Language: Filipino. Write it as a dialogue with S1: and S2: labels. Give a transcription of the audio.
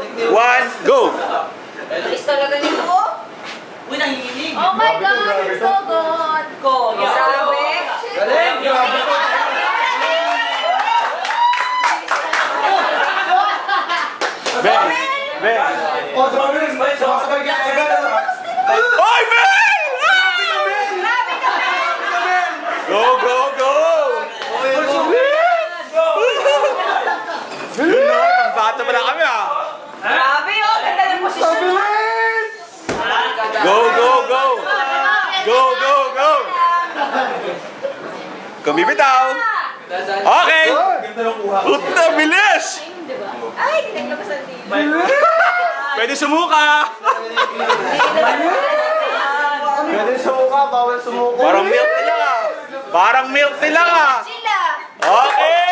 S1: one, go!
S2: Is talaga nito?
S3: Uy, nanginginig.
S2: Oh my God, it's so good! Go! Sabi?
S3: Galing!
S1: Ben! Ben!
S3: Oh, sabay ka agad.
S1: Oy, Ben! Go, go, go! Yun na, pang-bata pala kami ah!
S2: Grabe oh! Ganda ng posisyon mo!
S1: Go, go, go! Go, go, go! Kumibitaw! Okay! Puta, bilis!
S2: Ay, tinaglapas ang dilo.
S1: Pwede sumuka!
S3: Pwede sumuka, bawal sumuko.
S1: Parang milk nila ah! Parang milk nila ah!
S2: Sila!
S1: Okay!